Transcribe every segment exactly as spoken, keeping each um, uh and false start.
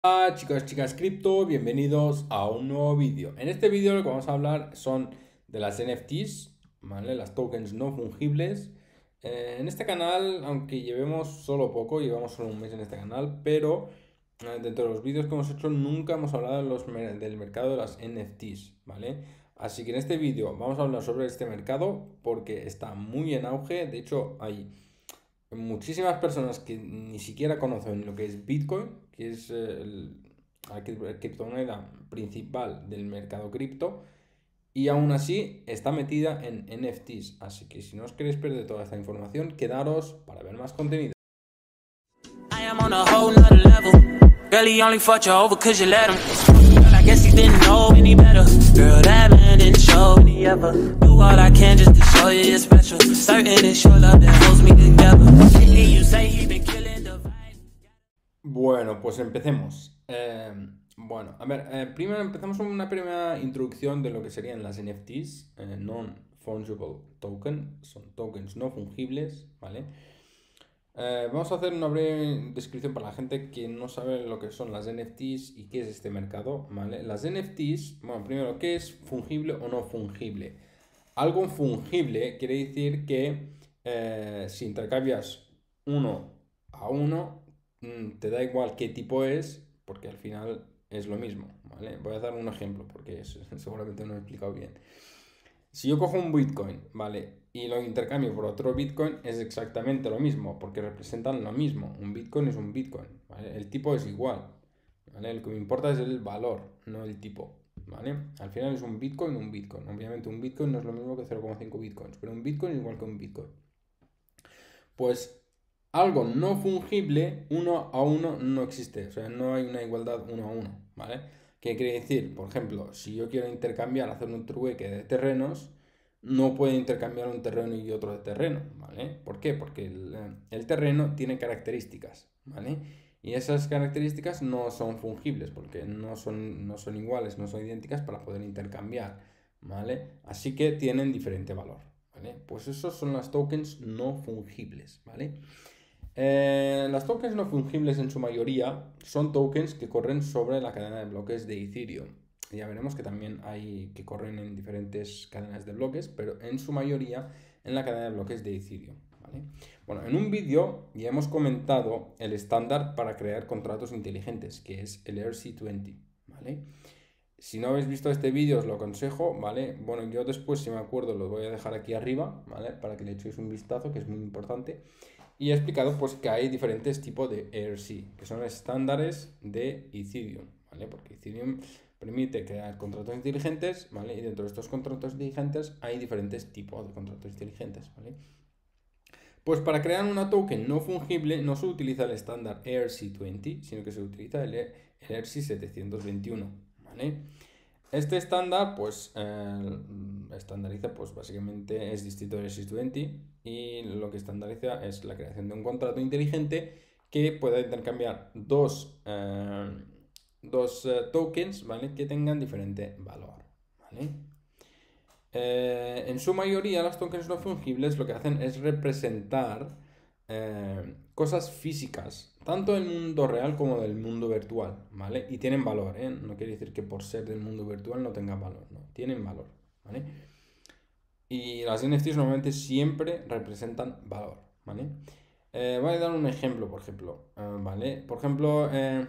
Hola chicos, chicas cripto, bienvenidos a un nuevo vídeo. En este vídeo lo que vamos a hablar son de las N F Ts, ¿vale? Las tokens no fungibles. Eh, en este canal, aunque llevemos solo poco, llevamos solo un mes en este canal, pero eh, dentro de los vídeos que hemos hecho nunca hemos hablado de los mer- del mercado de las N F Ts, ¿vale? Así que en este vídeo vamos a hablar sobre este mercado porque está muy en auge. De hecho, hay muchísimas personas que ni siquiera conocen lo que es Bitcoin, que es eh, el- la cri- criptomoneda principal del mercado cripto, y aún así está metida en N F Ts. Así que si no os queréis perder toda esta información, quedaros para ver más contenido. I am on a whole nother level. Girl, he only fucked you over cause you let him. Girl, I guess he didn't know any better. Girl, that man didn't show any ever. Do all I can just to show you you're special. Certain it's your love that holds me together. Lately you say he been killing the vibe. Bueno, pues empecemos. Eh, bueno, a ver, eh, primero empezamos con una primera introducción de lo que serían las N F Ts, eh, Non-Fungible Token, son tokens no fungibles, ¿vale? Eh, vamos a hacer una breve descripción para la gente que no sabe lo que son las N F Ts y qué es este mercado, ¿vale? Las N F Ts, bueno, primero, ¿qué es fungible o no fungible? Algo fungible quiere decir que eh, si intercambias uno a uno, mm, te da igual qué tipo es, porque al final es lo mismo, ¿vale? Voy a dar un ejemplo, porque es- seguramente no lo he explicado bien. Si yo cojo un Bitcoin, ¿vale? Y lo intercambio por otro Bitcoin, es exactamente lo mismo, porque representan lo mismo. Un Bitcoin es un Bitcoin, ¿vale? El tipo es igual, ¿vale? Lo que me importa es el valor, no el tipo, ¿vale? Al final es un Bitcoin, un Bitcoin. Obviamente un Bitcoin no es lo mismo que cero coma cinco Bitcoins, pero un Bitcoin es igual que un Bitcoin. Pues algo no fungible, uno a uno, no existe. O sea, no hay una igualdad uno a uno, ¿vale? ¿Qué quiere decir? Por ejemplo, si yo quiero intercambiar, hacer un trueque de terrenos, no puedo intercambiar un terreno y otro de terreno, ¿vale? ¿Por qué? Porque el, eh, el terreno tiene características, ¿vale? Y esas características no son fungibles, porque no son, no son iguales, no son idénticas para poder intercambiar, ¿vale? Así que tienen diferente valor, ¿vale? Pues esos son las tokens no fungibles, ¿vale? Eh, las tokens no fungibles en su mayoría son tokens que corren sobre la cadena de bloques de Ethereum. Ya veremos que también hay que corren en diferentes cadenas de bloques, pero en su mayoría en la cadena de bloques de Ethereum, ¿vale? Bueno, en un vídeo ya hemos comentado el estándar para crear contratos inteligentes, que es el E R C veinte, ¿vale? Si no habéis visto este vídeo os lo aconsejo, ¿vale? Bueno, yo después, si me acuerdo, lo voy a dejar aquí arriba, ¿vale? Para que le echéis un vistazo, que es muy importante. Y he explicado pues que hay diferentes tipos de E R C, que son estándares de Ethereum, ¿vale? Porque Ethereum permite crear contratos inteligentes, ¿vale? Y dentro de estos contratos inteligentes hay diferentes tipos de contratos inteligentes, ¿vale? Pues para crear una token no fungible no se utiliza el estándar E R C veinte, sino que se utiliza el, E R C setecientos veintiuno, ¿vale? Este estándar, pues, eh, estandariza, pues, básicamente es distinto del E R C veinte y lo que estandariza es la creación de un contrato inteligente que pueda intercambiar dos, eh, dos eh, tokens, ¿vale? Que tengan diferente valor, ¿vale? Eh, en su mayoría, los tokens no fungibles lo que hacen es representar eh, cosas físicas, tanto del mundo real como del mundo virtual, ¿vale? Y tienen valor, ¿eh? No quiere decir que por ser del mundo virtual no tengan valor, no, tienen valor, ¿vale? Y las N F Ts normalmente siempre representan valor, ¿vale? Eh, voy a dar un ejemplo, por ejemplo, eh, ¿vale? Por ejemplo, eh,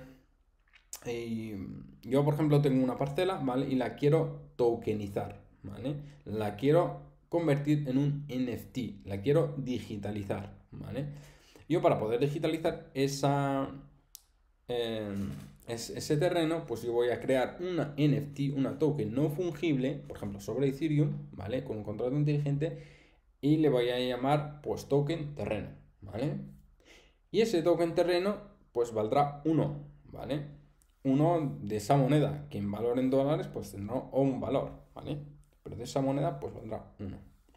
y yo, por ejemplo, tengo una parcela, ¿vale? Y la quiero tokenizar, ¿vale? La quiero convertir en un N F T, la quiero digitalizar, ¿vale? Yo para poder digitalizar esa, eh, es- ese terreno, pues yo voy a crear una N F T, una token no fungible, por ejemplo, sobre Ethereum, ¿vale? Con un contrato inteligente y le voy a llamar, pues, token terreno, ¿vale? Y ese token terreno, pues valdrá uno, ¿vale? Uno de esa moneda, que en valor en dólares, pues tendrá un valor, ¿vale? Pero de esa moneda, pues valdrá uno.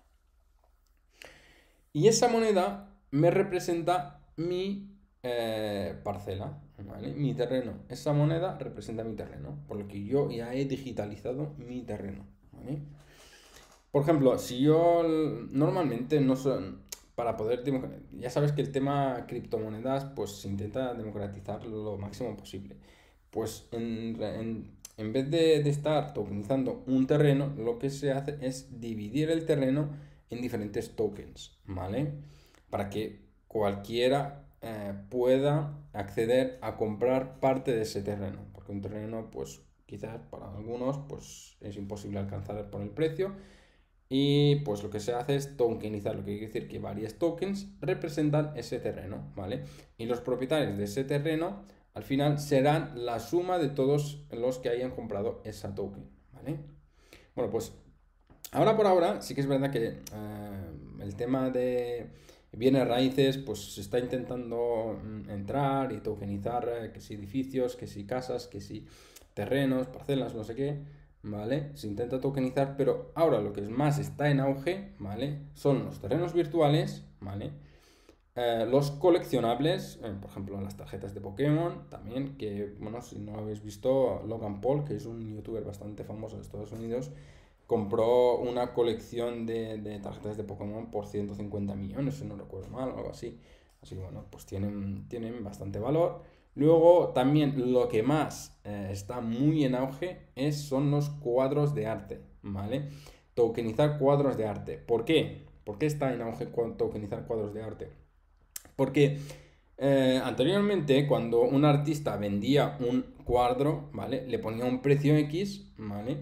Y esa moneda me representa mi eh, parcela, ¿vale? Mi terreno. Esa moneda representa mi terreno, por lo que yo ya he digitalizado mi terreno, ¿vale? Por ejemplo, si yo normalmente no son para poder ya sabes que el tema criptomonedas pues se intenta democratizar lo máximo posible. pues en, en, en vez de, de estar tokenizando un terreno, lo que se hace es dividir el terreno en diferentes tokens, ¿vale? Para que cualquiera eh, pueda acceder a comprar parte de ese terreno, porque un terreno, pues quizás para algunos, pues es imposible alcanzar por el precio. Y pues lo que se hace es tokenizar, lo que quiere decir que varios tokens representan ese terreno, ¿vale? Y los propietarios de ese terreno al final serán la suma de todos los que hayan comprado esa token, ¿vale? Bueno, pues ahora por ahora sí que es verdad que eh, el tema de bienes raíces pues se está intentando mm, entrar y tokenizar eh, que si edificios, que si casas, que si terrenos, parcelas, no sé qué, ¿vale? Se intenta tokenizar, pero ahora lo que es más está en auge, ¿vale? Son los terrenos virtuales, ¿vale? Eh, los coleccionables, eh, por ejemplo, las tarjetas de Pokémon, también, que, bueno, si no habéis visto, Logan Paul, que es un youtuber bastante famoso de Estados Unidos, compró una colección de, de tarjetas de Pokémon por ciento cincuenta millones, si no recuerdo mal, o algo así. Así que, bueno, pues tienen, tienen bastante valor. Luego, también lo que más eh, está muy en auge es, son los cuadros de arte, ¿vale? Tokenizar cuadros de arte. ¿Por qué? ¿Por qué está en auge tokenizar cuadros de arte? Porque eh, anteriormente, cuando un artista vendía un cuadro, ¿vale? Le ponía un precio X, ¿vale?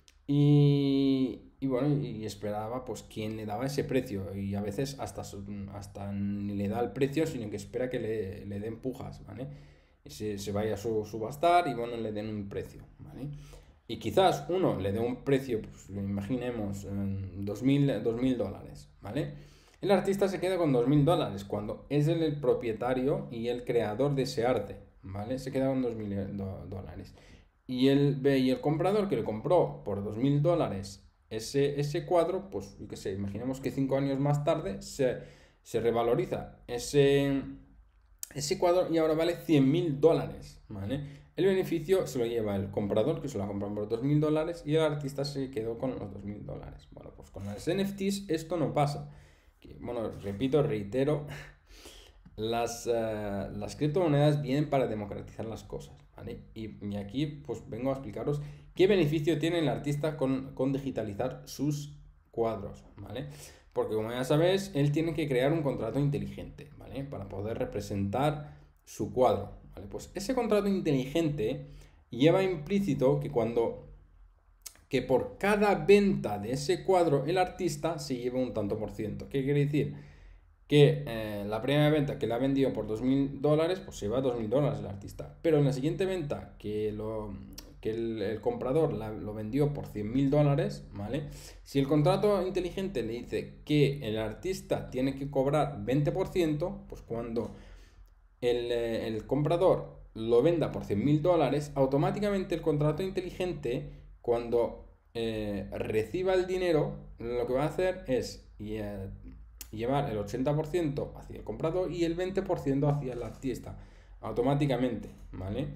Y, y bueno, y esperaba pues quién le daba ese precio. Y a veces hasta, hasta ni le da el precio, sino que espera que le, le den pujas, ¿vale? Y se, se vaya a su, subastar y bueno, le den un precio, ¿vale? Y quizás uno le dé un precio, pues imaginemos, dos mil dólares, ¿vale? El artista se queda con dos mil dólares cuando es él el propietario y el creador de ese arte, ¿vale? Se queda con dos mil dólares. Y el, y el comprador que le compró por dos mil dólares ese, ese cuadro, pues yo qué sé, imaginemos que cinco años más tarde se, se revaloriza ese, ese cuadro y ahora vale cien mil dólares, ¿vale? El beneficio se lo lleva el comprador, que se lo ha comprado por dos mil dólares, y el artista se quedó con los dos mil dólares. Bueno, pues con las N F Ts esto no pasa. Que, bueno, repito, reitero, las, uh, las criptomonedas vienen para democratizar las cosas, ¿vale? Y, y aquí pues vengo a explicaros qué beneficio tiene el artista con, con digitalizar sus cuadros, ¿vale? Porque como ya sabéis, él tiene que crear un contrato inteligente, ¿vale? Para poder representar su cuadro, ¿vale? Pues ese contrato inteligente lleva implícito que cuando que por cada venta de ese cuadro el artista se lleva un tanto por ciento. ¿Qué quiere decir? Que eh, la primera venta que le ha vendido por dos mil dólares, pues se lleva dos mil dólares el artista. Pero en la siguiente venta que, lo, que el, el comprador la, lo vendió por cien mil dólares, ¿vale? Si el contrato inteligente le dice que el artista tiene que cobrar veinte por ciento, pues cuando el, el comprador lo venda por cien mil dólares, automáticamente el contrato inteligente, cuando eh, reciba el dinero, lo que va a hacer es eh, llevar el ochenta por ciento hacia el comprador y el veinte por ciento hacia el artista, automáticamente, ¿vale?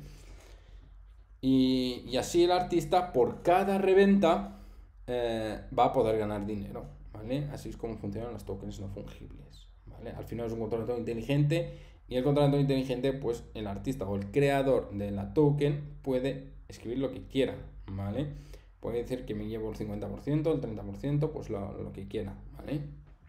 Y, y así el artista por cada reventa eh, va a poder ganar dinero, ¿vale? Así es como funcionan los tokens no fungibles, ¿vale? Al final es un contrato inteligente y el contrato inteligente, pues el artista o el creador de la token puede escribir lo que quiera, ¿vale? Puede decir que me llevo el cincuenta por ciento, el treinta por ciento, pues lo, lo que quiera, ¿vale?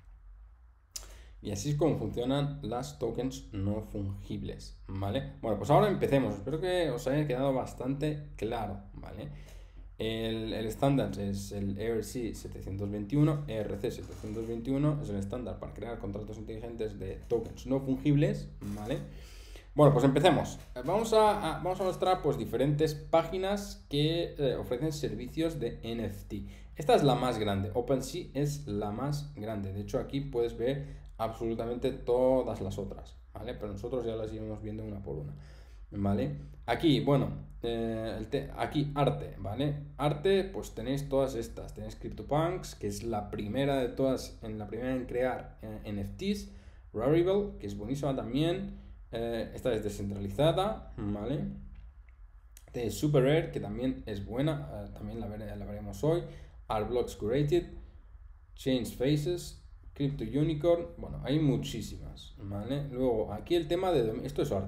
Y así es como funcionan las tokens no fungibles, ¿vale? Bueno, pues ahora empecemos. Espero que os haya quedado bastante claro, ¿vale? El, el estándar es el E R C setecientos veintiuno, E R C setecientos veintiuno es el estándar para crear contratos inteligentes de tokens no fungibles, ¿vale? Bueno, pues empecemos. Vamos a, a, vamos a mostrar pues diferentes páginas que eh, ofrecen servicios de N F T. Esta es la más grande. OpenSea es la más grande. De hecho, aquí puedes ver absolutamente todas las otras, ¿vale? Pero nosotros ya las iremos viendo una por una, ¿vale? Aquí, bueno, eh, el te aquí arte, ¿vale? Arte, pues tenéis todas estas. Tenéis CryptoPunks, que es la primera de todas, en la primera en crear eh, N F Ts. Rarible, que es buenísima también. Eh, esta es descentralizada, ¿vale? Tenéis Super Rare, que también es buena, eh, también la, vere la veremos hoy. Artblocks Curated, Change Faces, Crypto Unicorn, bueno, hay muchísimas, ¿vale? Luego, aquí el tema de... Esto es arte,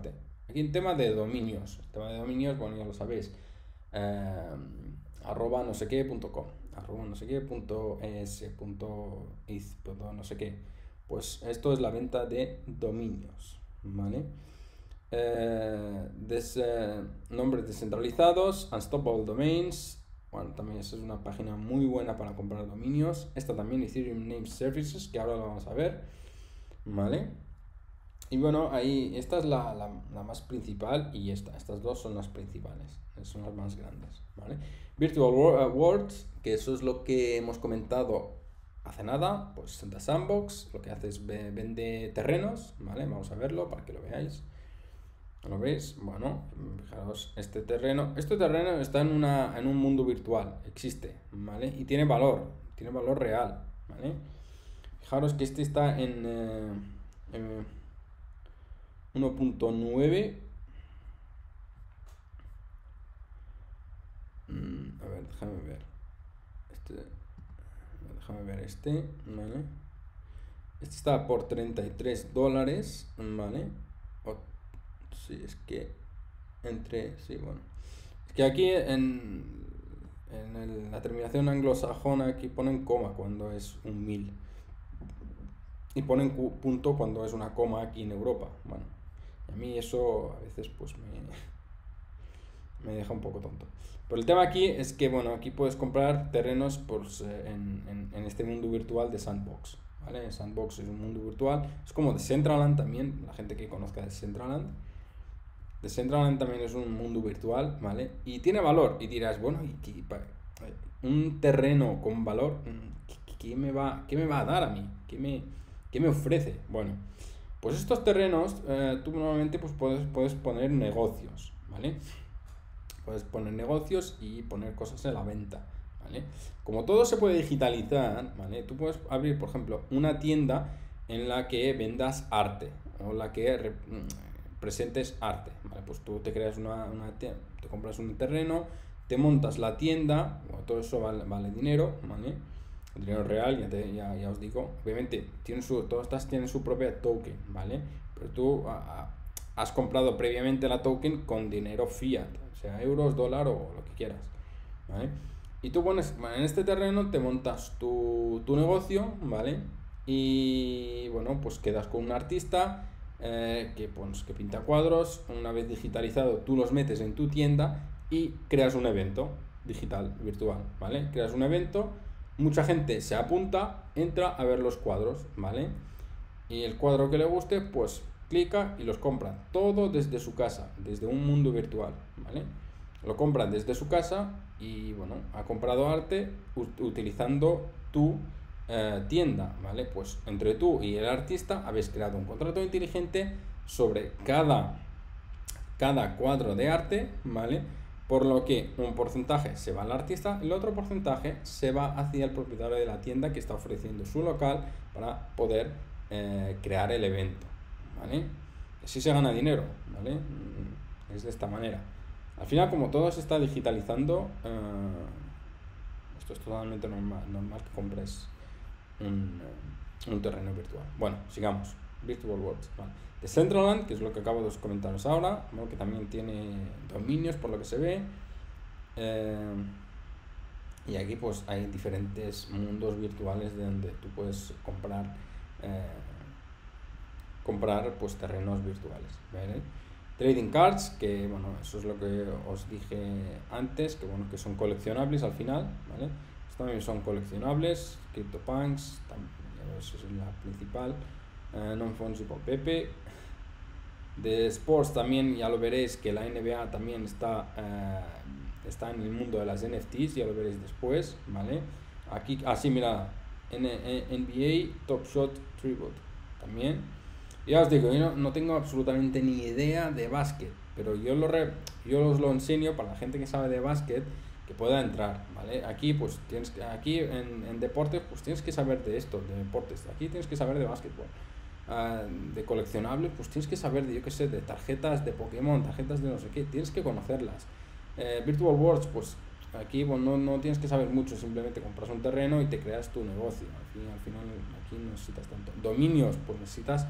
Aquí en tema de dominios, el tema de dominios, bueno, ya lo sabéis, eh, arroba no sé qué punto com, arroba no sé qué punto es, punto iz, punto no sé qué. Pues esto es la venta de dominios, ¿vale? Eh, des, eh, nombres descentralizados, Unstoppable Domains. Bueno, también esa es una página muy buena para comprar dominios. Esta también, Ethereum Name Services, que ahora lo vamos a ver, ¿vale? Y bueno, ahí, esta es la, la, la más principal y esta, estas dos son las principales, son las más grandes, ¿vale? Virtual Worlds, que eso es lo que hemos comentado hace nada, pues Santa Sandbox, lo que hace es vende terrenos, ¿vale? Vamos a verlo para que lo veáis. ¿Lo veis? Bueno, fijaros, este terreno, este terreno está en, una, en un mundo virtual, existe, ¿vale? Y tiene valor, tiene valor real, ¿vale? Fijaros que este está en, eh, en uno punto nueve. Mm, a ver, déjame ver. Este, déjame ver este, ¿vale? Este está por treinta y tres dólares, ¿vale? O, sí, es que entre, sí, bueno. Es que aquí en, en el, la terminación anglosajona aquí ponen coma cuando es un mil. Y ponen punto cuando es una coma aquí en Europa. Bueno, a mí eso a veces pues me, me deja un poco tonto. Pero el tema aquí es que, bueno, aquí puedes comprar terrenos pues, en, en, en este mundo virtual de Sandbox, ¿vale? Sandbox es un mundo virtual, es como Decentraland también, la gente que conozca Decentraland. Decentraland también es un mundo virtual, ¿vale? Y tiene valor, y dirás, bueno, ¿y qué, un terreno con valor, ¿qué, qué, me va, qué me va a dar a mí? ¿Qué me, qué me ofrece? Bueno, pues estos terrenos, eh, tú normalmente pues puedes, puedes poner negocios, ¿vale? Puedes poner negocios y poner cosas en la venta, ¿vale? Como todo se puede digitalizar, ¿vale? Tú puedes abrir, por ejemplo, una tienda en la que vendas arte, o la que re, presentes arte, ¿vale? Pues tú te creas una, una te compras un terreno, te montas la tienda, bueno, todo eso vale, vale dinero, ¿vale? El dinero real, ya, te, ya, ya os digo, obviamente tienen su, todas estas tienen su propia token, ¿vale? Pero tú a, a, has comprado previamente la token con dinero fiat, o sea, euros, dólar o lo que quieras, ¿vale? Y tú pones, bueno, en este terreno te montas tu, tu negocio, ¿vale? Y bueno, pues quedas con un artista eh, que, pues, que pinta cuadros. Una vez digitalizado, tú los metes en tu tienda y creas un evento digital, virtual, ¿vale? Creas un evento, mucha gente se apunta, entra a ver los cuadros, ¿vale? Y el cuadro que le guste, pues clica y los compra, todo desde su casa, desde un mundo virtual, ¿vale? Lo compran desde su casa y, bueno, ha comprado arte utilizando tu eh, tienda, ¿vale? Pues entre tú y el artista habéis creado un contrato inteligente sobre cada, cada cuadro de arte, ¿vale? Por lo que un porcentaje se va al artista y el otro porcentaje se va hacia el propietario de la tienda que está ofreciendo su local para poder eh, crear el evento, ¿vale? Así se gana dinero, ¿vale? Es de esta manera. Al final, como todo se está digitalizando, uh, esto es totalmente normal, normal que compres un, un terreno virtual. Bueno, sigamos. Virtual Worlds, ¿vale? Decentraland, que es lo que acabo de comentaros ahora, ¿no? Que también tiene dominios por lo que se ve. Eh, y aquí pues hay diferentes mundos virtuales de donde tú puedes comprar eh, comprar pues terrenos virtuales, ¿vale? Trading cards, que bueno, eso es lo que os dije antes, que bueno, que son coleccionables al final, ¿vale? Estos también son coleccionables. CryptoPunks, también, eso es la principal. Uh, Non-Fungible Pepe. De Sports también ya lo veréis que la N B A también está, uh, está en el mundo de las N F Ts, ya lo veréis después, ¿vale? Aquí, así ah, mira, N B A Top Shot Tribute también. Ya os digo, yo no, no tengo absolutamente ni idea de básquet, pero yo, lo re, yo os lo enseño para la gente que sabe de básquet que pueda entrar, ¿vale? Aquí pues tienes que, aquí en, en deportes pues tienes que saber de esto, de deportes, aquí tienes que saber de básquetbol. Uh, de coleccionables, pues tienes que saber de, yo que sé, de tarjetas de Pokémon, tarjetas de no sé qué, tienes que conocerlas. Eh, Virtual Worlds, pues aquí bueno, no, no tienes que saber mucho, simplemente compras un terreno y te creas tu negocio. Al final, al final aquí no necesitas tanto. Dominios, pues necesitas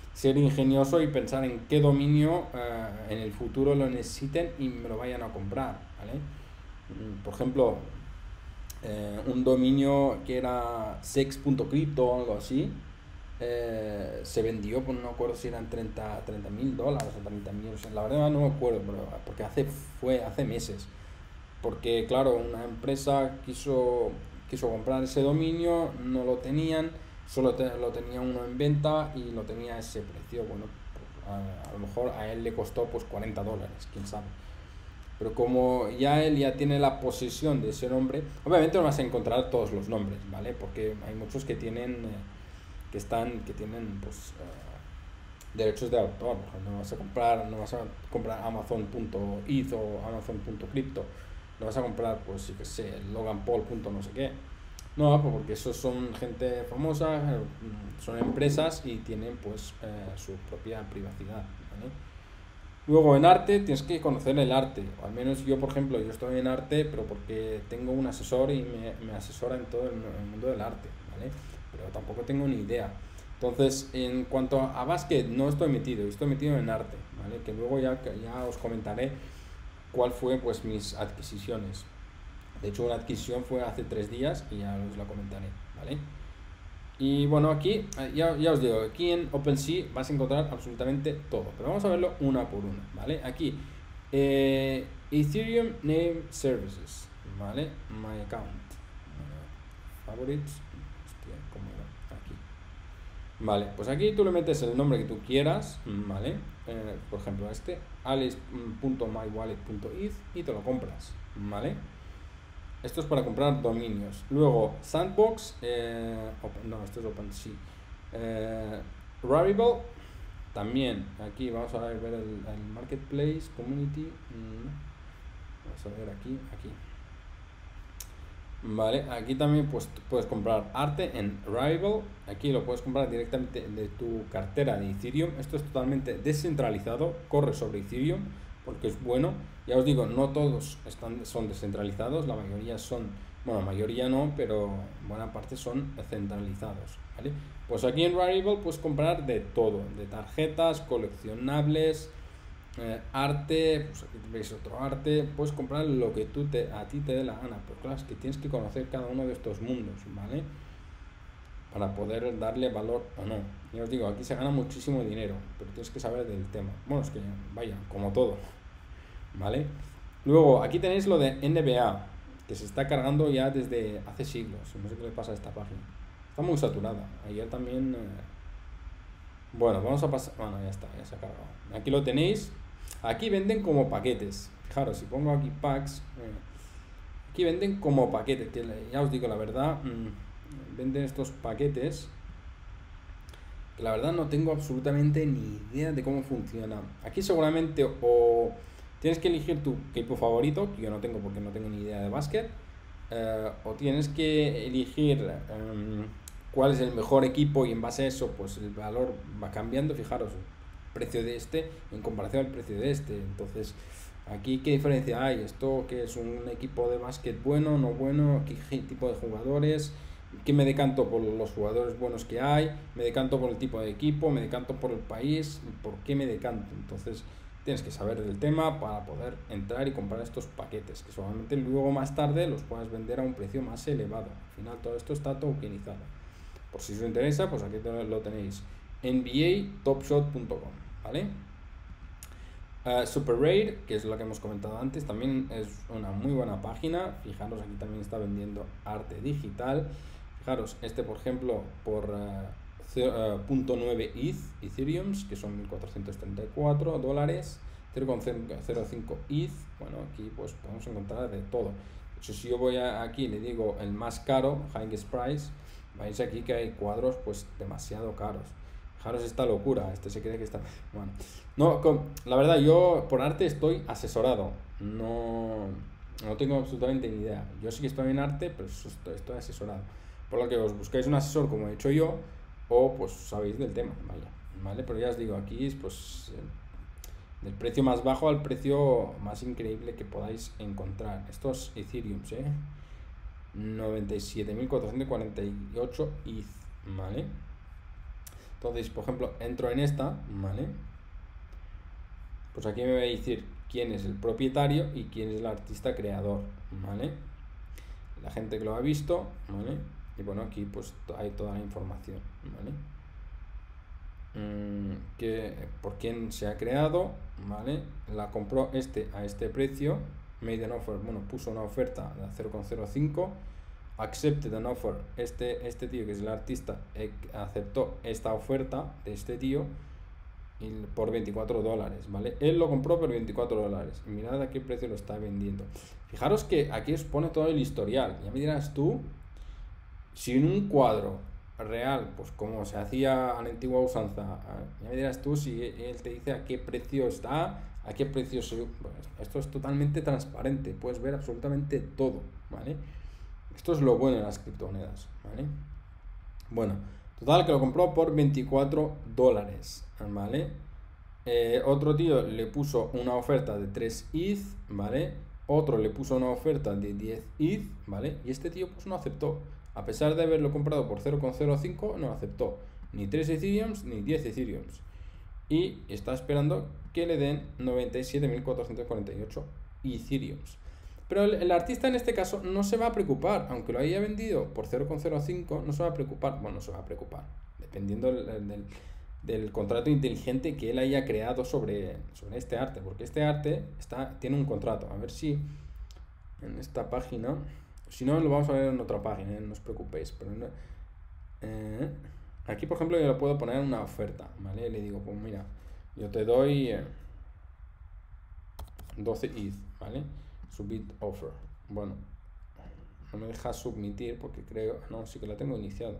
ser ingenioso y pensar en qué dominio eh, en el futuro lo necesiten y me lo vayan a comprar, ¿vale? Por ejemplo, eh, un dominio que era sex punto crypto o algo así, eh, se vendió, pues no me acuerdo si eran treinta mil dólares o treinta mil, o sea, la verdad no me acuerdo, pero, porque hace, fue hace meses. Porque claro, una empresa quiso, quiso comprar ese dominio, no lo tenían, solo te, lo tenía uno en venta y lo tenía a ese precio. Bueno, pues a, a lo mejor a él le costó pues cuarenta dólares, quién sabe. Pero como ya él ya tiene la posesión de ese nombre, obviamente no vas a encontrar todos los nombres, ¿vale? Porque hay muchos que tienen, eh, que están, que tienen pues uh, derechos de autor. No vas a comprar, no vas a comprar amazon punto it o amazon punto crypto. No vas a comprar, pues, sí que sé, Logan Paul. No sé qué. No, pues porque esos son gente famosa, son empresas y tienen, pues, eh, su propia privacidad, ¿vale? Luego, en arte, tienes que conocer el arte. O al menos yo, por ejemplo, yo estoy en arte, pero porque tengo un asesor y me, me asesora en todo el, el mundo del arte, ¿vale? Pero tampoco tengo ni idea. Entonces, en cuanto a básquet, no estoy metido, estoy metido en arte, ¿vale? Que luego ya, ya os comentaré cuál fue pues mis adquisiciones. De hecho, una adquisición fue hace tres días y ya os la comentaré, ¿vale? Y bueno, aquí ya, ya os digo, aquí en OpenSea vas a encontrar absolutamente todo, pero vamos a verlo una por una, ¿vale? Aquí eh, Ethereum Name Services, ¿vale? My account, uh, favorites, hostia, ¿cómo era? Aquí. Vale, pues aquí tú le metes el nombre que tú quieras, ¿vale? Eh, por ejemplo, este, alice punto my wallet punto it y te lo compras, ¿vale? Esto es para comprar dominios. Luego, Sandbox, eh, open, no, esto es OpenSea. Eh, Rarible, también, aquí vamos a ver el, el Marketplace, Community, mmm, vamos a ver aquí, aquí. Vale, aquí también pues puedes comprar arte en Rarible. Aquí lo puedes comprar directamente de tu cartera de Ethereum. Esto es totalmente descentralizado, corre sobre Ethereum porque es bueno. Ya os digo, no todos están, son descentralizados, la mayoría son, bueno, mayoría no, pero buena parte son centralizados, ¿vale? Pues aquí en Rarible puedes comprar de todo, de tarjetas, coleccionables, Eh, arte, pues aquí veis otro arte, puedes comprar lo que tú te, a ti te dé la gana, pero claro, es que tienes que conocer cada uno de estos mundos, ¿vale? Para poder darle valor o no. Ya os digo, aquí se gana muchísimo dinero, pero tienes que saber del tema. Bueno, es que vaya, como todo, ¿vale? Luego, aquí tenéis lo de N B A, que se está cargando ya desde hace siglos, no sé qué le pasa a esta página. Está muy saturada, ayer también... Eh... Bueno, vamos a pasar... Bueno, ya está, ya se ha cargado. Aquí lo tenéis. Aquí venden como paquetes. Fijaros, si pongo aquí packs, eh, aquí venden como paquetes, que ya os digo la verdad, mmm, venden estos paquetes que la verdad no tengo absolutamente ni idea de cómo funciona. Aquí seguramente o tienes que elegir tu equipo favorito, que yo no tengo porque no tengo ni idea de básquet, eh, o tienes que elegir um, cuál es el mejor equipo y en base a eso pues el valor va cambiando. Fijaros, precio de este en comparación al precio de este. Entonces, aquí qué diferencia hay, esto que es un equipo de básquet bueno, no bueno, qué tipo de jugadores, que me decanto por los jugadores buenos que hay, me decanto por el tipo de equipo, me decanto por el país, por qué me decanto. Entonces tienes que saber del tema para poder entrar y comprar estos paquetes, que solamente luego más tarde los puedas vender a un precio más elevado. Al final todo esto está tokenizado. Por si os interesa, pues aquí lo tenéis, N B A top shot punto com, ¿vale? Uh, Super Rare, que es lo que hemos comentado antes, también es una muy buena página. Fijaros, aquí también está vendiendo arte digital. Fijaros, este por ejemplo por uh, cero punto nueve E T H, Ethereums, que son mil cuatrocientos treinta y cuatro dólares, cero coma cero cinco E T H. Bueno, aquí pues podemos encontrar de todo. De hecho, si yo voy a, aquí le digo el más caro, highest price, veis aquí que hay cuadros pues demasiado caros. Fijaros esta locura, este se cree que está... Bueno, no, con, la verdad, yo por arte estoy asesorado, no, no tengo absolutamente ni idea. Yo sí que estoy en arte, pero estoy, estoy asesorado. Por lo que os buscáis un asesor como he hecho yo, o pues sabéis del tema, vaya, ¿vale? Pero ya os digo, aquí es pues del precio más bajo al precio más increíble que podáis encontrar. Estos Ethereums, ¿eh? noventa y siete mil cuatrocientos cuarenta y ocho E T H, ¿vale? Entonces, por ejemplo, entro en esta, ¿vale? Pues aquí me va a decir quién es el propietario y quién es el artista creador, ¿vale? La gente que lo ha visto, ¿vale? Y bueno, aquí pues hay toda la información, ¿vale? Mm, que, por quién se ha creado, ¿vale? La compró este a este precio, made an offer, bueno, puso una oferta de cero coma cero cinco, accepted an offer, este, este tío que es el artista eh, aceptó esta oferta de este tío y por veinticuatro dólares, ¿vale? Él lo compró por veinticuatro dólares y mirad a qué precio lo está vendiendo. Fijaros que aquí os pone todo el historial. Ya me dirás tú, si en un cuadro real, pues como se hacía a la antigua usanza, ya me dirás tú si él te dice a qué precio está, a qué precio se... Pues esto es totalmente transparente, puedes ver absolutamente todo, ¿vale? Esto es lo bueno de las criptomonedas, ¿vale? Bueno, total que lo compró por veinticuatro dólares, ¿vale? Eh, otro tío le puso una oferta de tres E T H, ¿vale? Otro le puso una oferta de diez E T H, ¿vale? Y este tío pues no aceptó. A pesar de haberlo comprado por cero coma cero cinco, no aceptó ni tres Ethereums ni diez Ethereums. Y está esperando que le den noventa y siete mil cuatrocientos cuarenta y ocho Ethereums. Pero el, el artista en este caso no se va a preocupar, aunque lo haya vendido por cero coma cero cinco, no se va a preocupar. Bueno, no se va a preocupar, dependiendo del, del, del contrato inteligente que él haya creado sobre, sobre este arte, porque este arte está, tiene un contrato. A ver si en esta página... Si no, lo vamos a ver en otra página, ¿eh? No os preocupéis. Pero no, eh, aquí, por ejemplo, yo le puedo poner una oferta, ¿vale? Le digo, pues mira, yo te doy eh, doce E T H, ¿vale? Submit offer. Bueno, no me deja submitir porque creo... No, sí que la tengo iniciada.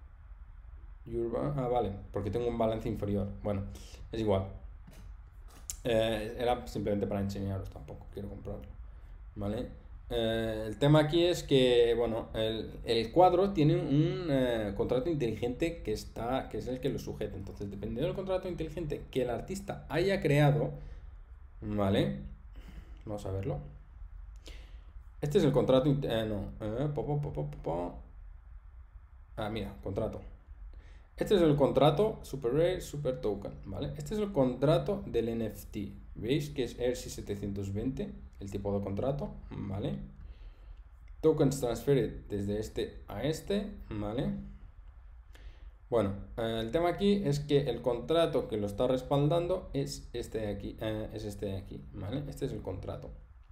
Ah, vale, porque tengo un balance inferior. Bueno, es igual. Eh, era simplemente para enseñaros, tampoco quiero comprarlo, ¿vale? Eh, el tema aquí es que, bueno, el, el cuadro tiene un eh, contrato inteligente que está, que es el que lo sujeta. Entonces, dependiendo del contrato inteligente que el artista haya creado, ¿vale? Vamos a verlo. Este es el contrato, eh, no, eh, po, po, po, po, po. Ah, mira, contrato. Este es el contrato Super Rare Super Token, ¿vale? Este es el contrato del N F T. ¿Veis que es E R C setecientos veinte? El tipo de contrato, ¿vale? Tokens transferred desde este a este, ¿vale? Bueno, eh, el tema aquí es que el contrato que lo está respaldando es este de aquí, eh, es este de aquí, ¿vale? Este es el contrato.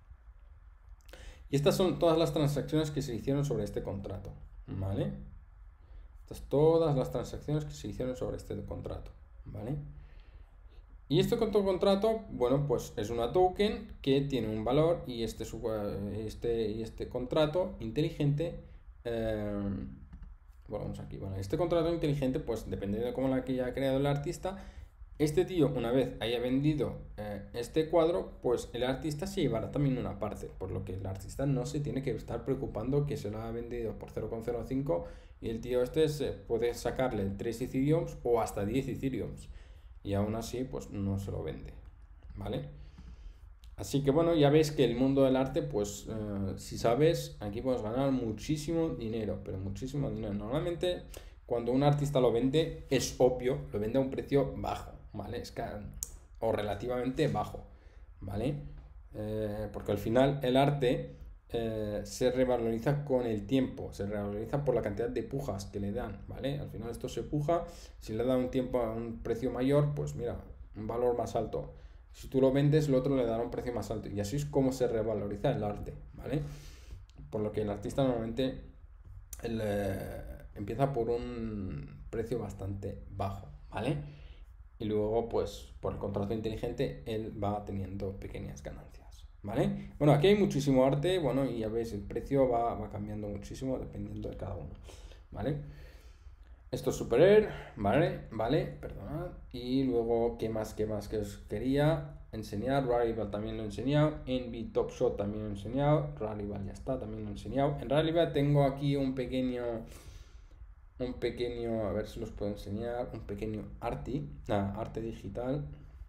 Y estas son todas las transacciones que se hicieron sobre este contrato, ¿vale? Estas todas las transacciones que se hicieron sobre este contrato, ¿vale? Y este contrato, bueno, pues es una token que tiene un valor y este, este, y este contrato inteligente, eh, bueno, vamos aquí, bueno, este contrato inteligente, pues dependiendo de cómo la que haya creado el artista, este tío, una vez haya vendido eh, este cuadro, pues el artista se llevará también una parte, por lo que el artista no se tiene que estar preocupando que se lo ha vendido por cero coma cero cinco y el tío este se puede sacarle tres Ethereums o hasta diez Ethereums. Y aún así, pues no se lo vende, ¿vale? Así que bueno, ya veis que el mundo del arte, pues eh, si sabes, aquí puedes ganar muchísimo dinero, pero muchísimo dinero. Normalmente cuando un artista lo vende, es obvio, lo vende a un precio bajo, ¿vale? Es que, o relativamente bajo, ¿vale? Eh, porque al final el arte eh, se revaloriza con el tiempo, se revaloriza por la cantidad de pujas que le dan, ¿vale? Al final esto se puja, si le da un tiempo a un precio mayor, pues mira, un valor más alto. Si tú lo vendes, el otro le dará un precio más alto. Y así es como se revaloriza el arte, ¿vale? Por lo que el artista normalmente el, eh, empieza por un precio bastante bajo, ¿vale? Y luego, pues, por el contrato inteligente, él va teniendo pequeñas ganancias, ¿vale? Bueno, aquí hay muchísimo arte, bueno, y ya veis, el precio va, va cambiando muchísimo dependiendo de cada uno, ¿vale? Esto es Super Air, ¿vale? Vale, perdonad. Y luego, ¿qué más, qué más que os quería enseñar? Rarible también lo he enseñado. Envy Top Shot también lo he enseñado. Rarible ya está, también lo he enseñado. En Rarible tengo aquí un pequeño... Un pequeño... A ver si los puedo enseñar. Un pequeño arti. Ah, arte digital.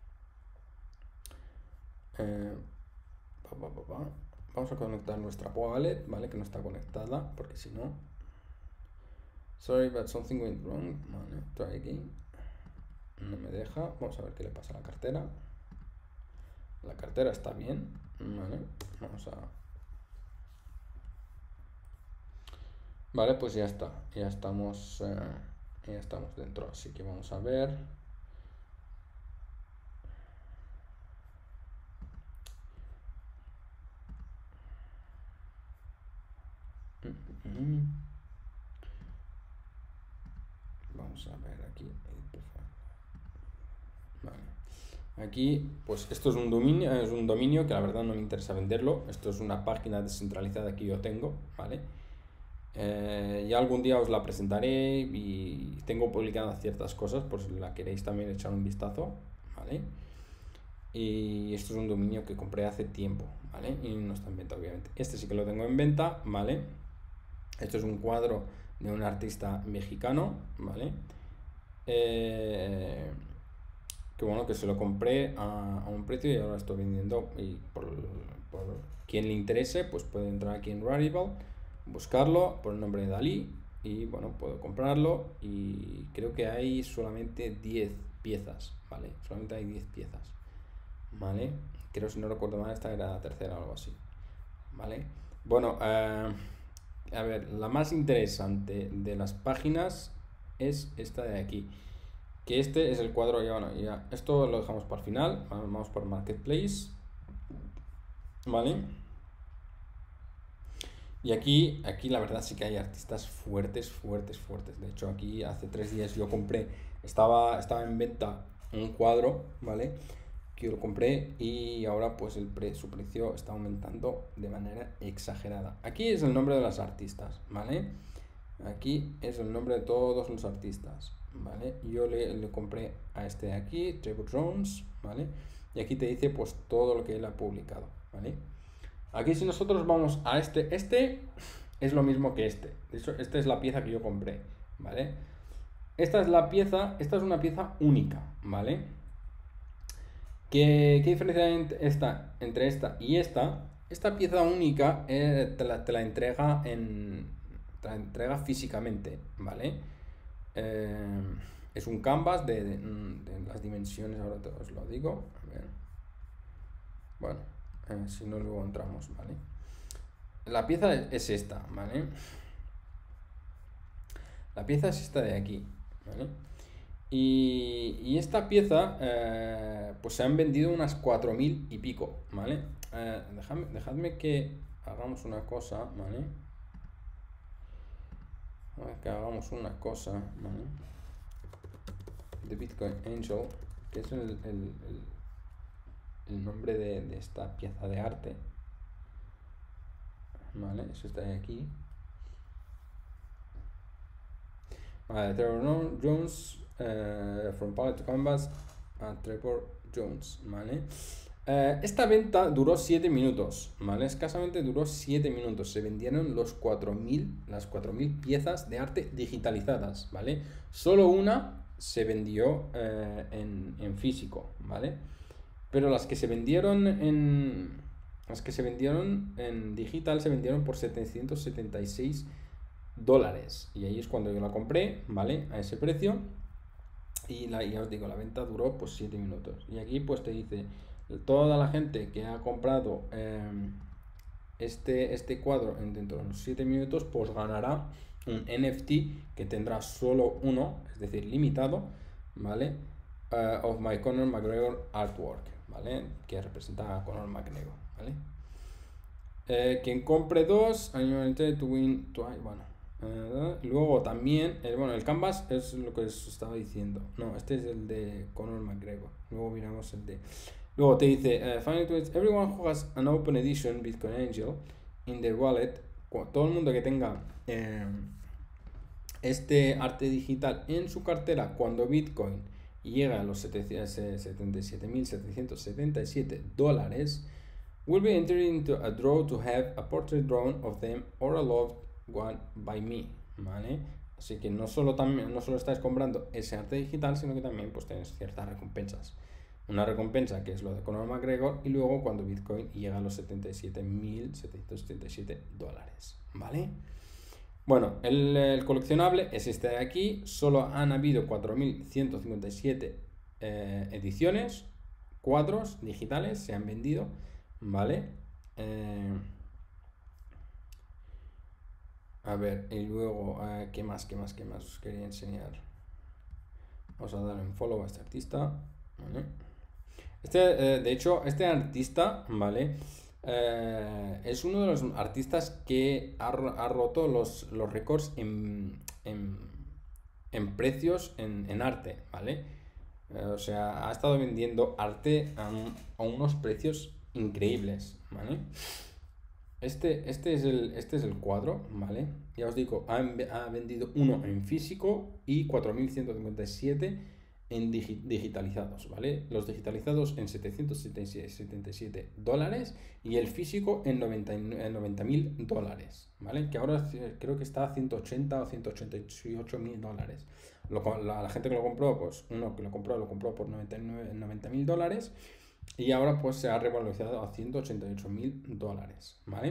Eh, pa, pa, pa, pa. Vamos a conectar nuestra wallet, ¿vale? Que no está conectada, porque si no... Sorry, but something went wrong. Vale, try again. no me deja. Vamos a ver qué le pasa a la cartera. La cartera está bien, vale, vamos a... Vale, pues ya está, ya estamos, eh, ya estamos dentro, así que vamos a ver. Vamos a ver aquí. Vale. Aquí, pues esto es un dominio, es un dominio que la verdad no me interesa venderlo. Esto es una página descentralizada que yo tengo, ¿vale? Eh, ya algún día os la presentaré y tengo publicadas ciertas cosas, por si la queréis también echar un vistazo, ¿vale? Y esto es un dominio que compré hace tiempo, ¿vale? Y no está en venta, obviamente. Este sí que lo tengo en venta, ¿vale? Esto es un cuadro de un artista mexicano, ¿vale? Eh, que bueno, que se lo compré a, a un precio y ahora lo estoy vendiendo. Y por, por quien le interese, pues puede entrar aquí en Rarible, buscarlo por el nombre de Dalí y bueno, puedo comprarlo. Y creo que hay solamente diez piezas, ¿vale? Solamente hay diez piezas, ¿vale? Creo, si no recuerdo mal, esta era la tercera o algo así, ¿vale? Bueno, eh, a ver, la más interesante de las páginas es esta de aquí, que este es el cuadro. Ya, bueno, ya esto lo dejamos para el final. Vamos por Marketplace, ¿vale? Y aquí, aquí la verdad sí que hay artistas fuertes, fuertes, fuertes. De hecho, aquí hace tres días yo compré, estaba, estaba en venta un cuadro, ¿vale? Que yo lo compré y ahora pues el pre, su precio está aumentando de manera exagerada. Aquí es el nombre de los artistas, ¿vale? Aquí es el nombre de todos los artistas, ¿vale? Yo le, le compré a este de aquí, Trevor Jones, ¿vale? Y aquí te dice pues todo lo que él ha publicado, ¿vale? Aquí si nosotros vamos a este, este es lo mismo que este. De hecho, esta es la pieza que yo compré, ¿vale? Esta es la pieza, esta es una pieza única, ¿vale? ¿Qué, qué diferencia hay esta, entre esta y esta? Esta pieza única eh, te, la, te la entrega en... te la entrega físicamente, ¿vale? Eh, es un canvas de, de, de las dimensiones, ahora te os lo digo. A ver. Bueno, eh, si no luego entramos, ¿vale? La pieza es esta, ¿vale? La pieza es esta de aquí, ¿vale? Y, y esta pieza, eh, pues se han vendido unas cuatro mil y pico, ¿vale? Eh, dejadme, dejadme que hagamos una cosa, ¿vale? Que hagamos una cosa, ¿vale? The Bitcoin Angel, que es el, el, el, el nombre de, de esta pieza de arte, ¿vale? Eso está aquí. Vale, Trevor Jones, uh, From Palette to Canvas, a Trevor Jones, ¿vale? Uh, esta venta duró siete minutos, ¿vale? Escasamente duró siete minutos. Se vendieron los cuatro mil, las cuatro mil piezas de arte digitalizadas, ¿vale? Solo una se vendió uh, en, en físico, ¿vale? Pero las que se vendieron en... Las que se vendieron en digital se vendieron por setecientos setenta y seis dólares. Y ahí es cuando yo la compré, ¿vale? A ese precio. Y la, ya os digo, la venta duró pues siete minutos. Y aquí pues te dice... Toda la gente que ha comprado eh, este, este cuadro en dentro de los siete minutos, pues ganará un N F T que tendrá solo uno, es decir, limitado, ¿vale? Uh, of my Conor McGregor artwork, ¿vale? Que representa a Conor McGregor, ¿vale? Eh, quien compre dos, to win twice, bueno. Uh, luego también, eh, bueno, el canvas es lo que os estaba diciendo. No, este es el de Conor McGregor. Luego miramos el de... Luego te dice, uh, finally, everyone who has an open edition Bitcoin Angel in their wallet, todo el mundo que tenga eh, este arte digital en su cartera cuando Bitcoin llega a los setenta y siete mil setecientos setenta y siete dólares, will be entered into a draw to have a portrait drawn of them or a loved one by me, ¿vale? Así que no solo, también, no solo estáis comprando ese arte digital, sino que también pues tenéis ciertas recompensas. Una recompensa que es lo de Conor McGregor y luego cuando Bitcoin llega a los setenta y siete mil setecientos setenta y siete dólares, ¿vale? Bueno, el, el coleccionable es este de aquí. Solo han habido cuatro mil ciento cincuenta y siete eh, ediciones, cuadros digitales se han vendido, ¿vale? Eh, a ver, y luego, eh, ¿qué más, qué más, qué más os quería enseñar? Vamos a darle un follow a este artista, ¿vale? Este, eh, de hecho, este artista, ¿vale? Eh, es uno de los artistas que ha, ha roto los, los récords en, en, en precios en, en arte, ¿vale? Eh, o sea, ha estado vendiendo arte a, un, a unos precios increíbles, ¿vale? Este, este, es el, este es el cuadro, ¿vale? Ya os digo, ha, ha vendido uno en físico y cuatro mil ciento cincuenta y siete en digi digitalizados, ¿vale? Los digitalizados en setecientos setenta y siete dólares y el físico en noventa mil dólares, ¿vale? Que ahora creo que está a ciento ochenta o ciento ochenta y ocho mil dólares. Lo, la, la gente que lo compró, pues uno que lo compró, lo compró por noventa mil dólares. Y ahora pues se ha revalorizado a ciento ochenta y ocho mil dólares, ¿vale?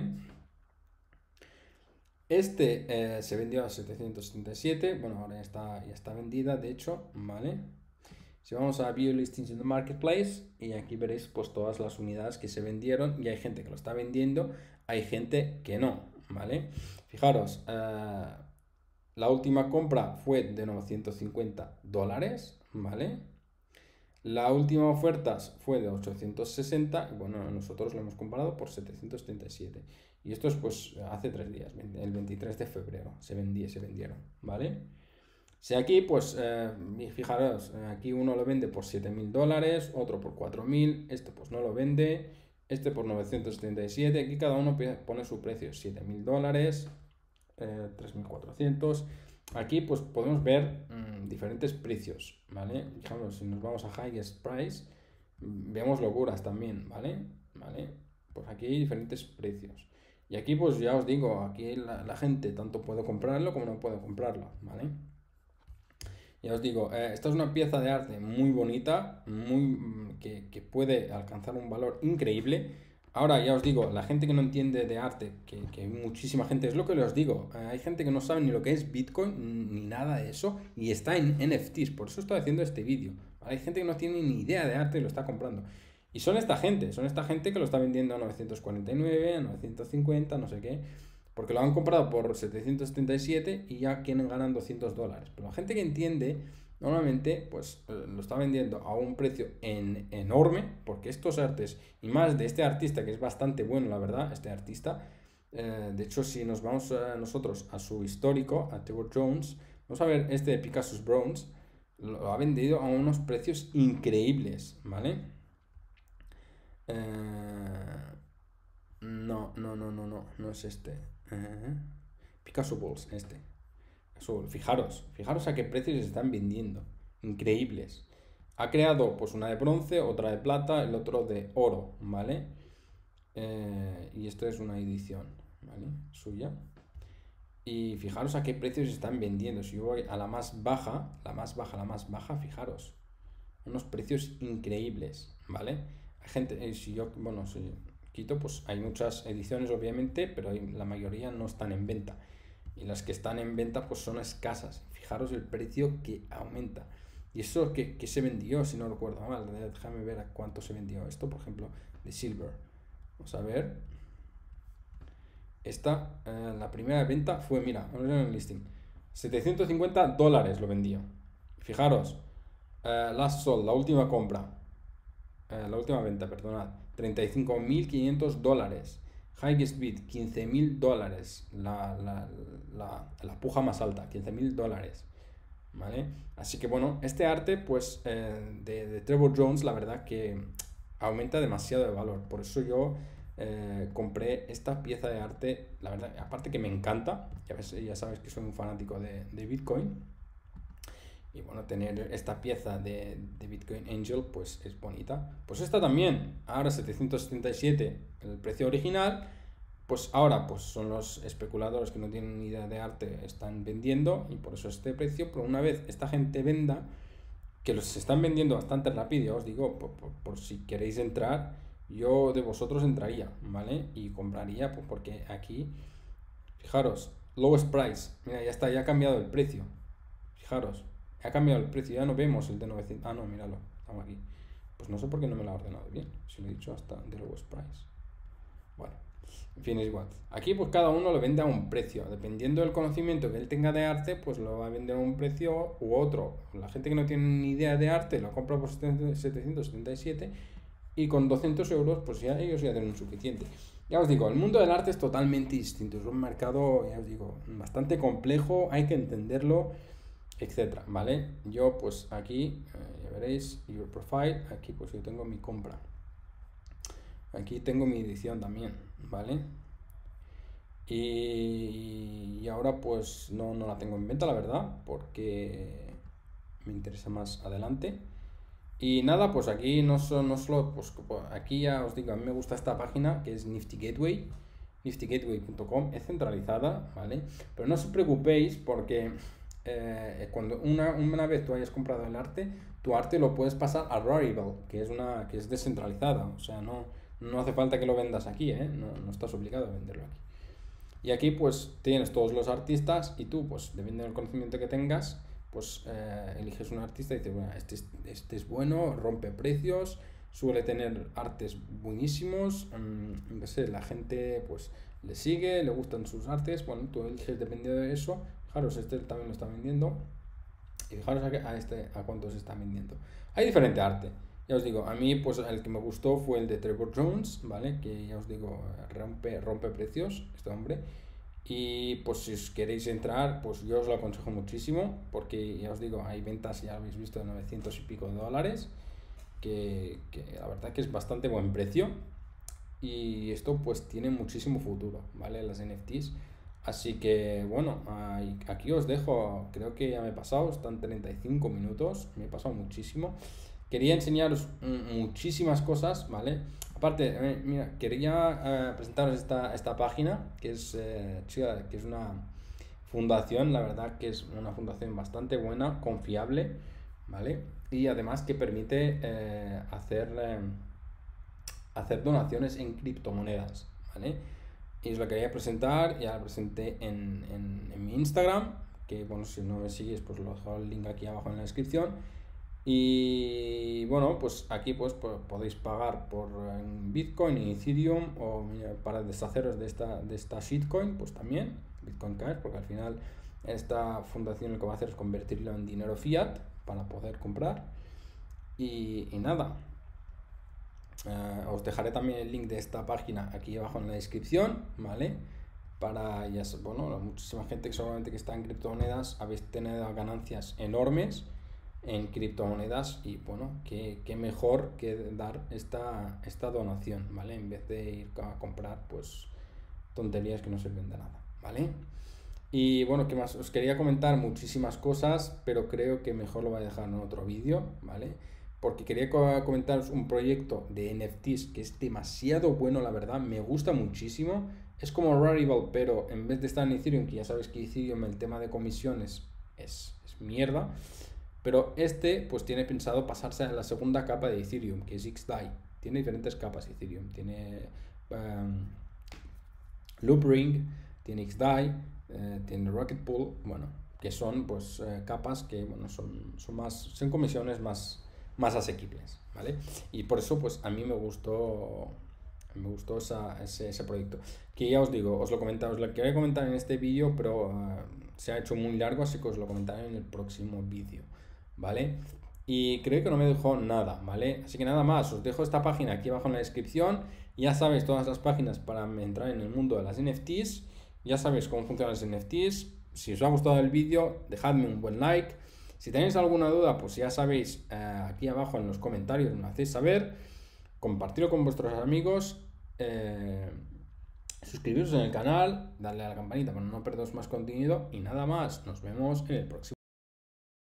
Este eh, se vendió a setecientos setenta y siete, bueno, ahora ya está, ya está vendida, de hecho, ¿vale? Si vamos a View Listings in the Marketplace, y aquí veréis pues todas las unidades que se vendieron, y hay gente que lo está vendiendo, hay gente que no, ¿vale? Fijaros, eh, la última compra fue de novecientos cincuenta dólares, ¿vale? La última oferta fue de ochocientos sesenta, y bueno, nosotros lo hemos comprado por setecientos treinta y siete. Y esto es pues hace tres días, el veintitrés de febrero, se vendía, se vendieron, ¿vale? Si aquí, pues, eh, fijaros, aquí uno lo vende por siete mil dólares, otro por cuatro mil, este pues no lo vende, este por novecientos setenta y siete, aquí cada uno pone su precio, siete mil dólares, eh, tres mil cuatrocientos. Aquí pues podemos ver mmm, diferentes precios, ¿vale? Digamos, si nos vamos a Highest Price, vemos locuras también, ¿vale? ¿Vale? Pues aquí hay diferentes precios. Y aquí pues ya os digo, aquí la, la gente tanto puede comprarlo como no puede comprarlo, ¿vale? Ya os digo, eh, esta es una pieza de arte muy bonita, muy, que, que puede alcanzar un valor increíble. Ahora, ya os digo, la gente que no entiende de arte, que, que hay muchísima gente, es lo que os digo, eh, hay gente que no sabe ni lo que es Bitcoin, ni nada de eso, y está en N F Ts, por eso estoy haciendo este vídeo. Hay gente que no tiene ni idea de arte y lo está comprando. Y son esta gente, son esta gente que lo está vendiendo a novecientos cuarenta y nueve, a novecientos cincuenta, no sé qué, porque lo han comprado por setecientos setenta y siete y ya quieren ganar doscientos dólares. Pero la gente que entiende, normalmente, pues lo está vendiendo a un precio en, enorme, porque estos artes, y más de este artista, que es bastante bueno, la verdad, este artista, eh, de hecho, si nos vamos a nosotros a su histórico, a Trevor Jones, vamos a ver este de Picasso's Bronze, lo ha vendido a unos precios increíbles, ¿vale? Eh, no, no, no, no, no, no es este. Uh-huh. Picasso Balls, este. Azul. Fijaros, fijaros a qué precios se están vendiendo. Increíbles. Ha creado pues una de bronce, otra de plata, el otro de oro, ¿vale? Eh, y esto es una edición, ¿vale? Suya. Y fijaros a qué precios se están vendiendo. Si yo voy a la más baja, la más baja, la más baja, fijaros. Unos precios increíbles, ¿vale? Hay gente, si yo, bueno, si quito, pues hay muchas ediciones obviamente, pero la mayoría no están en venta. Y las que están en venta pues son escasas. Fijaros el precio que aumenta. Y eso que, que se vendió, si no recuerdo mal, déjame ver a cuánto se vendió esto, por ejemplo, de Silver. Vamos a ver. Esta, eh, la primera venta fue, mira, vamos a ver en el listing. setecientos cincuenta dólares lo vendió. Fijaros, eh, Last Sold, la última compra. Eh, la última venta, perdonad. treinta y cinco mil quinientos dólares. Highest Bid, quince mil dólares. La, la, la, la puja más alta, quince mil dólares. ¿Vale? Así que bueno, este arte pues eh, de, de Trevor Jones, la verdad que aumenta demasiado de valor. Por eso yo eh, compré esta pieza de arte. La verdad, aparte que me encanta. Ya, ves, ya sabes que soy un fanático de, de Bitcoin. Y bueno, tener esta pieza de, de Bitcoin Angel pues es bonita. Pues esta también, ahora setecientos setenta y siete el precio original. Pues ahora pues son los especuladores que no tienen ni idea de arte, están vendiendo y por eso este precio. Pero una vez esta gente venda, que los están vendiendo bastante rápido, os digo, por, por, por si queréis entrar, yo de vosotros entraría, ¿vale? Y compraría, pues porque aquí, fijaros, lowest price, mira, ya está, ya ha cambiado el precio. Fijaros, ha cambiado el precio, ya no vemos el de novecientos, ah no, míralo, estamos aquí. Pues no sé por qué no me lo ha ordenado bien, si lo he dicho hasta de lowest price. Bueno, en fin, es igual. Aquí pues cada uno lo vende a un precio. Dependiendo del conocimiento que él tenga de arte, pues lo va a vender a un precio u otro. La gente que no tiene ni idea de arte lo compra por setecientos setenta y siete y con doscientos euros pues ya ellos ya tienen un suficiente. Ya os digo, el mundo del arte es totalmente distinto. Es un mercado, ya os digo, bastante complejo, hay que entenderlo, etcétera, ¿vale? Yo pues aquí, eh, ya veréis, your profile, aquí pues yo tengo mi compra. Aquí tengo mi edición también, ¿vale? Y, y ahora pues no, no la tengo en venta, la verdad, porque me interesa más adelante. Y nada, pues aquí no, so, no solo, pues aquí ya os digo, a mí me gusta esta página que es Nifty Gateway, nifty gateway punto com, es centralizada, ¿vale? Pero no os preocupéis porque eh, cuando una, una vez tú hayas comprado el arte, tu arte lo puedes pasar a Rarible, que es una que es descentralizada, o sea, no... No hace falta que lo vendas aquí, ¿eh? no, no estás obligado a venderlo aquí. Y aquí pues tienes todos los artistas y tú, pues dependiendo del conocimiento que tengas, pues eh, eliges un artista y dices, bueno, este es, este es bueno, rompe precios, suele tener artes buenísimos, mmm, no sé, la gente pues le sigue, le gustan sus artes, bueno, tú eliges dependiendo de eso. Fijaros, este también lo está vendiendo y fijaros a, a, este, a cuánto se está vendiendo. Hay diferente arte. Ya os digo, a mí pues el que me gustó fue el de Trevor Jones, ¿vale? Que ya os digo, rompe, rompe precios este hombre. Y pues si os queréis entrar, pues yo os lo aconsejo muchísimo, porque ya os digo, hay ventas, ya habéis visto, de novecientos y pico de dólares, que, que la verdad que es bastante buen precio. Y esto pues tiene muchísimo futuro, ¿vale? Las N F Ts. Así que bueno, aquí os dejo, creo que ya me he pasado, están treinta y cinco minutos, me he pasado muchísimo. Quería enseñaros muchísimas cosas, ¿vale? Aparte, eh, mira, quería eh, presentaros esta, esta página, que es, eh, chica, que es una fundación, la verdad que es una fundación bastante buena, confiable, ¿vale? Y además que permite eh, hacer, eh, hacer donaciones en criptomonedas, ¿vale? Y os la quería presentar, ya la presenté en, en, en mi Instagram, que bueno, si no me sigues, pues lo dejo el link aquí abajo en la descripción. Y bueno, pues aquí pues, pues podéis pagar por Bitcoin y Ethereum, o para deshaceros de esta, de esta shitcoin, pues también Bitcoin Cash, porque al final esta fundación lo que va a hacer es convertirlo en dinero fiat para poder comprar. Y, y nada, uh, os dejaré también el link de esta página aquí abajo en la descripción, ¿vale? Para, ya bueno, muchísima gente que seguramente que está en criptomonedas habéis tenido ganancias enormes en criptomonedas, y bueno, qué, qué mejor que dar esta, esta donación, ¿vale? En vez de ir a comprar pues tonterías que no sirven de nada, ¿vale? Y bueno, ¿qué más? Os quería comentar muchísimas cosas, pero creo que mejor lo voy a dejar en otro vídeo, ¿vale? Porque quería comentaros un proyecto de N F Ts que es demasiado bueno, la verdad, me gusta muchísimo. Es como Rarible, pero en vez de estar en Ethereum, que ya sabes que Ethereum el tema de comisiones es, es mierda. Pero este pues tiene pensado pasarse a la segunda capa de Ethereum, que es X D A I. Tiene diferentes capas Ethereum. Tiene um, Loopring, tiene X D A I, eh, tiene Rocket Pool, bueno, que son pues eh, capas que bueno, son, son más, son comisiones más, más asequibles, ¿vale? Y por eso pues a mí me gustó me gustó esa, ese, ese proyecto. Que ya os digo, os lo comentaba, os lo quería comentar en este vídeo, pero uh, se ha hecho muy largo, así que os lo comentaré en el próximo vídeo, ¿vale? Y creo que no me dejó nada, ¿vale? Así que nada más, os dejo esta página aquí abajo en la descripción. Ya sabéis todas las páginas para entrar en el mundo de las N F Ts. Ya sabéis cómo funcionan las N F Ts. Si os ha gustado el vídeo, dejadme un buen like. Si tenéis alguna duda, pues ya sabéis, eh, aquí abajo en los comentarios me lo hacéis saber. Compartirlo con vuestros amigos. Eh, suscribiros en el canal, darle a la campanita para no perderos más contenido. Y nada más, nos vemos en el próximo.